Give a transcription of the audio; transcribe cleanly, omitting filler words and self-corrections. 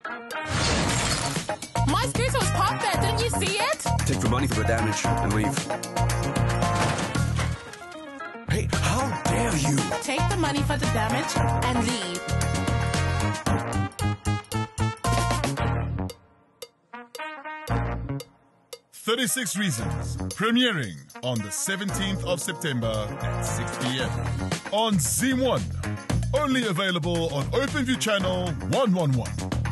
My scooter was parked there, didn't you see it? Take the money for the damage and leave. Hey, how dare you? Take the money for the damage and leave. 36 Reasons, premiering on the 17th of September at 6 p.m. on Zim 1. Only available on OpenView Channel 111.